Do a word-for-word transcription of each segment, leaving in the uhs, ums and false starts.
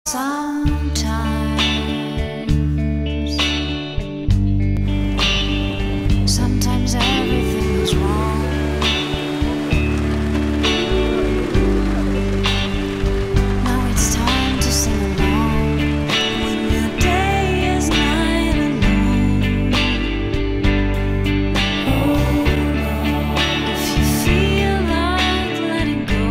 Sometimes everything is wrong. Now it's time to sing along. When your day is night alone. If you feel like letting go.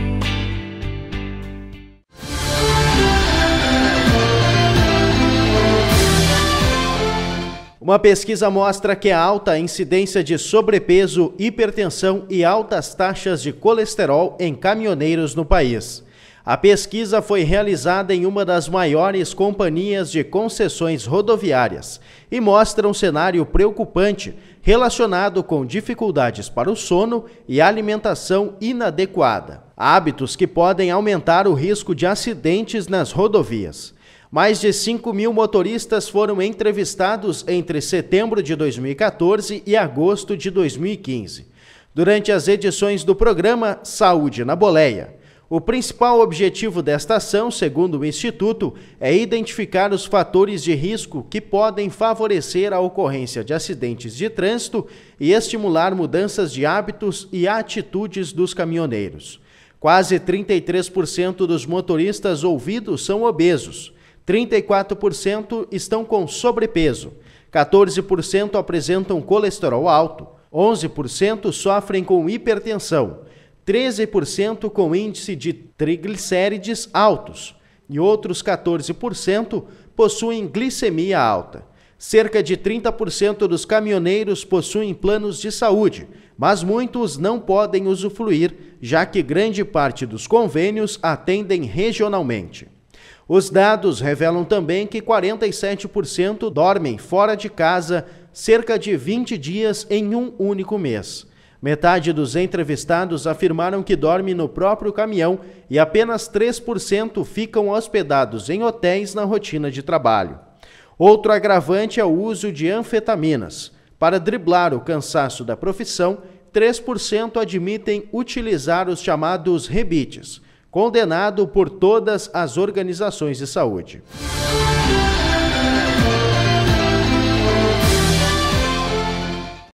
Uma pesquisa mostra que a alta incidência de sobrepeso, hipertensão e altas taxas de colesterol em caminhoneiros no país. A pesquisa foi realizada em uma das maiores companhias de concessões rodoviárias e mostra um cenário preocupante relacionado com dificuldades para o sono e alimentação inadequada, hábitos que podem aumentar o risco de acidentes nas rodovias. Mais de cinco mil motoristas foram entrevistados entre setembro de dois mil e quatorze e agosto de dois mil e quinze, durante as edições do programa Saúde na Boleia. O principal objetivo desta ação, segundo o Instituto, é identificar os fatores de risco que podem favorecer a ocorrência de acidentes de trânsito e estimular mudanças de hábitos e atitudes dos caminhoneiros. Quase trinta e três por cento dos motoristas ouvidos são obesos. trinta e quatro por cento estão com sobrepeso, quatorze por cento apresentam colesterol alto, onze por cento sofrem com hipertensão, treze por cento com índice de triglicérides altos e outros quatorze por cento possuem glicemia alta. Cerca de trinta por cento dos caminhoneiros possuem planos de saúde, mas muitos não podem usufruir, já que grande parte dos convênios atendem regionalmente. Os dados revelam também que quarenta e sete por cento dormem fora de casa cerca de vinte dias em um único mês. Metade dos entrevistados afirmaram que dormem no próprio caminhão e apenas três por cento ficam hospedados em hotéis na rotina de trabalho. Outro agravante é o uso de anfetaminas. Para driblar o cansaço da profissão, três por cento admitem utilizar os chamados rebites, condenado por todas as organizações de saúde.